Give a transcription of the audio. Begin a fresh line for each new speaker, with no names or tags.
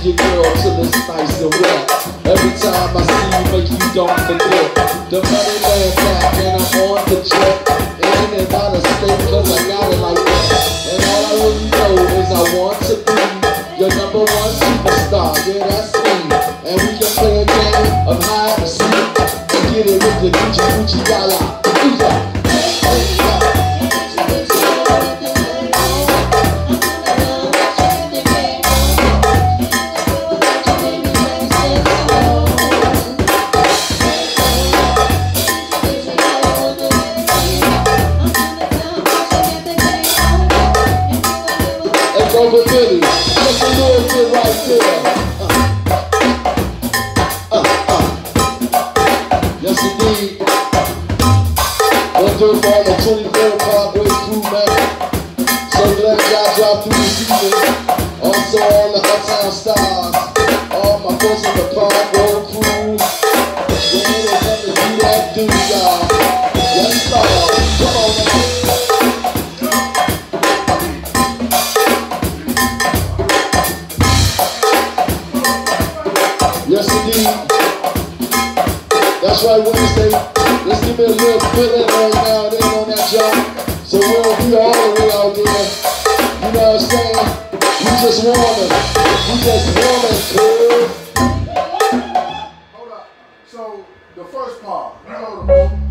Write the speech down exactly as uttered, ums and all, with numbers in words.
your girl till it's nice and wet. Every time I see you, make you don't forget. The money man back and I'm on the jet. In and out of state cause I got it like that. And all I really know is I want to be your number one superstar. Yeah, that's me. And we can play a game of hide and seek. And get it with the Gucci Gucci Gala. Ooh-ya. Over Billy, just a little bit right there. Uh, uh, uh. Yes, indeed. One do for all the twenty-four Parkway crew, man. So glad y'all dropped through the season. Also, all the Uptown stars, all my folks in the Parkway crew. They ain't gonna do that, do y'all? Yes, sir. Come on, man. Yes, indeed. That's right, Wednesday. Let's give it a little feeling right now and then on that jump. So we'll be all the way out there. You know what I'm saying? We just warming. We just warming, cool.
Hold up. So, the first part, you know the move.